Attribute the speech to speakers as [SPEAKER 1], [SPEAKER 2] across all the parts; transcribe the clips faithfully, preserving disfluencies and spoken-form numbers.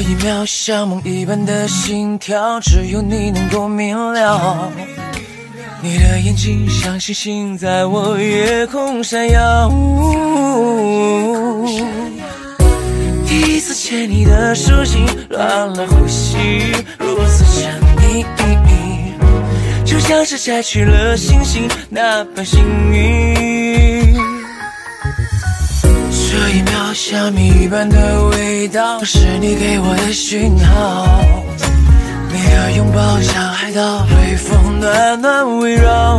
[SPEAKER 1] 一秒像梦一般的心跳，只有你能够明了。你的眼睛像星星在我夜空闪耀。第一次牵你的手心，乱了呼吸，如此沉溺，就像是摘去了星星那般幸运。这一秒像蜜一般的味道，是你给我的讯号。你的拥抱像海岛，微风暖暖围绕。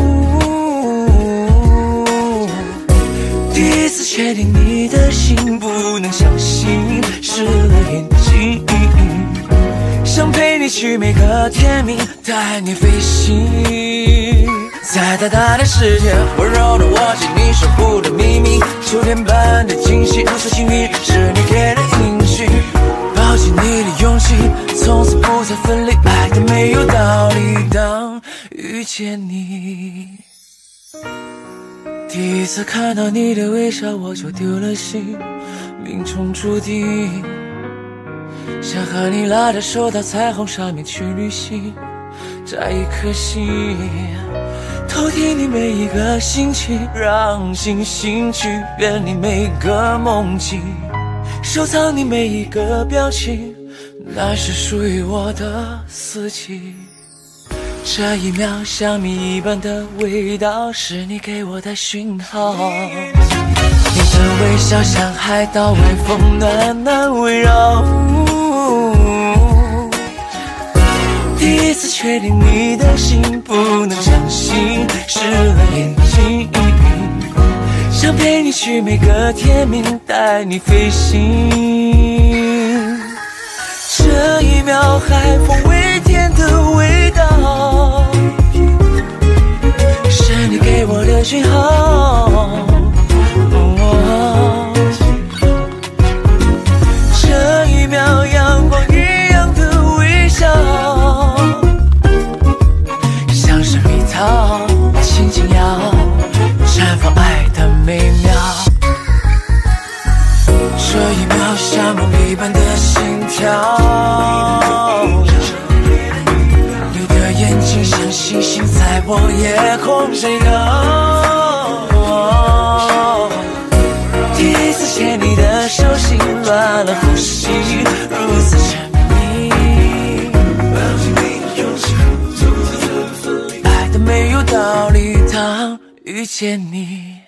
[SPEAKER 1] 第一次确定你的心，不能相信，湿了眼睛，想陪你去每个天明，带你飞行。在大大的世界，温柔的握紧你守护的秘密，秋天般的惊喜，如此幸运，是你给的应许。抱紧你的勇气，从此不再分离，爱的没有道理。当遇见你，第一次看到你的微笑，我就丢了心，命中注定。想和你拉着手到彩虹上面去旅行，摘一颗心，偷听你每一个心情，让星星去圆你每个梦境，收藏你每一个表情，那是属于我的四季。这一秒像蜜一般的味道，是你给我的讯号。你的微笑像海岛，微风暖暖围绕。第一次确定你的心，不能相信，湿了眼睛，想陪你去每个天明，带你飞行。这一秒海风微甜的味道，是你给我的讯号。哦，这一秒阳光一样的微笑，像是蜜桃轻轻摇，绽放爱的美妙。这一秒像梦一般的心跳，你的眼睛像星星在我夜空闪耀。第一次牵你的手心，乱了呼吸，如此沉迷，爱的没有道理，当遇见你。